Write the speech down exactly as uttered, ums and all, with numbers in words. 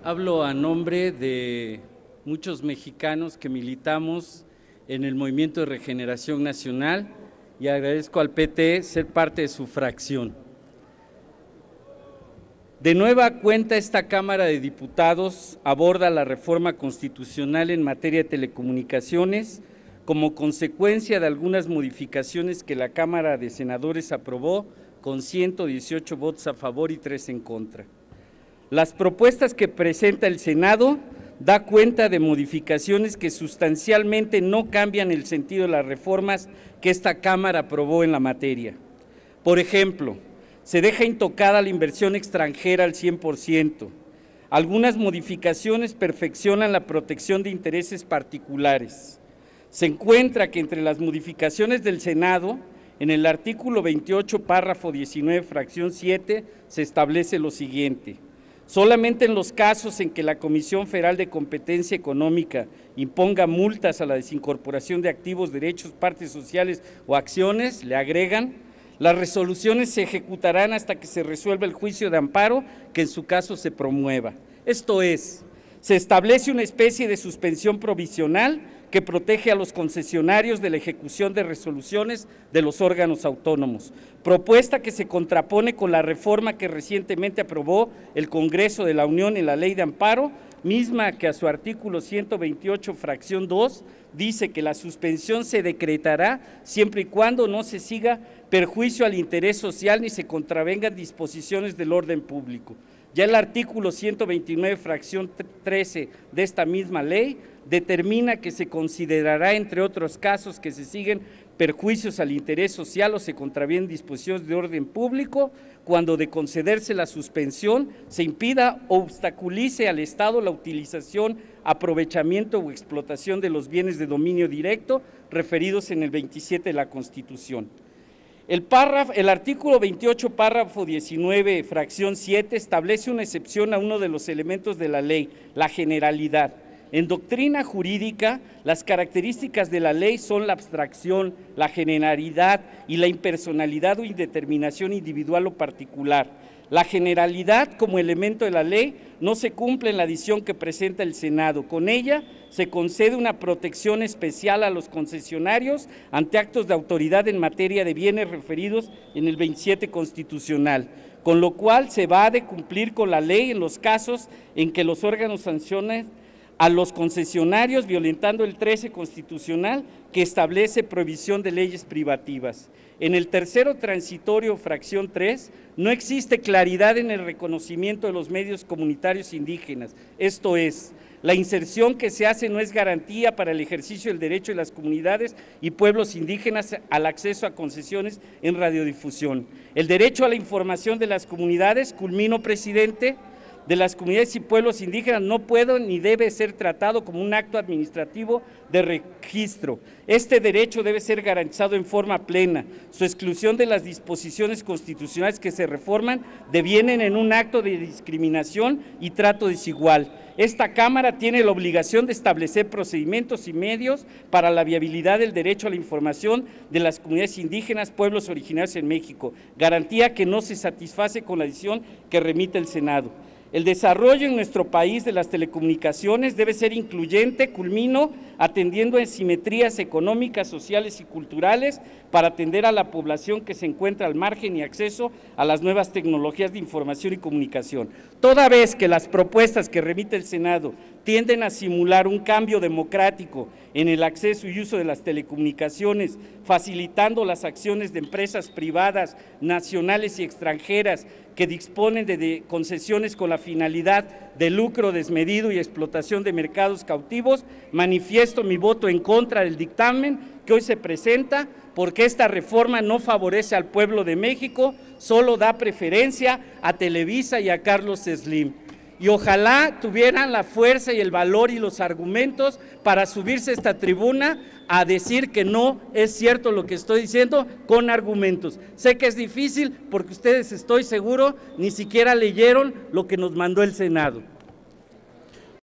Hablo a nombre de muchos mexicanos que militamos en el Movimiento de Regeneración Nacional y agradezco al P T ser parte de su fracción. De nueva cuenta, esta Cámara de Diputados aborda la reforma constitucional en materia de telecomunicaciones como consecuencia de algunas modificaciones que la Cámara de Senadores aprobó con ciento dieciocho votos a favor y tres en contra. Las propuestas que presenta el Senado da cuenta de modificaciones que sustancialmente no cambian el sentido de las reformas que esta Cámara aprobó en la materia. Por ejemplo, se deja intocada la inversión extranjera al cien por ciento. Algunas modificaciones perfeccionan la protección de intereses particulares. Se encuentra que entre las modificaciones del Senado, en el artículo veintiocho, párrafo diecinueve, fracción siete, se establece lo siguiente: solamente en los casos en que la Comisión Federal de Competencia Económica imponga multas a la desincorporación de activos, derechos, partes sociales o acciones, le agregan, las resoluciones se ejecutarán hasta que se resuelva el juicio de amparo que en su caso se promueva. Esto es, se establece una especie de suspensión provisional que protege a los concesionarios de la ejecución de resoluciones de los órganos autónomos, propuesta que se contrapone con la reforma que recientemente aprobó el Congreso de la Unión en la Ley de Amparo, misma que a su artículo ciento veintiocho, fracción dos, dice que la suspensión se decretará siempre y cuando no se siga perjuicio al interés social ni se contravengan disposiciones del orden público. Ya el artículo ciento veintinueve, fracción trece de esta misma ley, determina que se considerará, entre otros casos, que se siguen perjuicios al interés social o se contravienen disposiciones de orden público, cuando de concederse la suspensión se impida o obstaculice al Estado la utilización, aprovechamiento o explotación de los bienes de dominio directo referidos en el veintisiete de la Constitución. El, párrafo, el artículo veintiocho, párrafo diecinueve, fracción siete, establece una excepción a uno de los elementos de la ley, la generalidad. En doctrina jurídica, las características de la ley son la abstracción, la generalidad y la impersonalidad o indeterminación individual o particular. La generalidad como elemento de la ley no se cumple en la adición que presenta el Senado. Con ella se concede una protección especial a los concesionarios ante actos de autoridad en materia de bienes referidos en el veintisiete constitucional, con lo cual se va a de cumplir con la ley en los casos en que los órganos sancionen a los concesionarios violentando el trece constitucional que establece prohibición de leyes privativas. En el tercero transitorio, fracción tres, no existe claridad en el reconocimiento de los medios comunitarios indígenas, esto es, la inserción que se hace no es garantía para el ejercicio del derecho de las comunidades y pueblos indígenas al acceso a concesiones en radiodifusión. El derecho a la información de las comunidades, culmino, presidente, de las comunidades y pueblos indígenas no puede ni debe ser tratado como un acto administrativo de registro. Este derecho debe ser garantizado en forma plena. Su exclusión de las disposiciones constitucionales que se reforman devienen en un acto de discriminación y trato desigual. Esta Cámara tiene la obligación de establecer procedimientos y medios para la viabilidad del derecho a la información de las comunidades indígenas, pueblos originarios en México, garantía que no se satisface con la decisión que remite el Senado. El desarrollo en nuestro país de las telecomunicaciones debe ser incluyente, culmino, atendiendo a simetrías económicas, sociales y culturales para atender a la población que se encuentra al margen y acceso a las nuevas tecnologías de información y comunicación. Toda vez que las propuestas que remite el Senado tienden a simular un cambio democrático en el acceso y uso de las telecomunicaciones, facilitando las acciones de empresas privadas, nacionales y extranjeras que disponen de, de concesiones con la finalidad de lucro desmedido y explotación de mercados cautivos, manifiesto mi voto en contra del dictamen que hoy se presenta, porque esta reforma no favorece al pueblo de México, solo da preferencia a Televisa y a Carlos Slim. Y ojalá tuvieran la fuerza y el valor y los argumentos para subirse a esta tribuna a decir que no es cierto lo que estoy diciendo con argumentos. Sé que es difícil porque ustedes, estoy seguro, ni siquiera leyeron lo que nos mandó el Senado.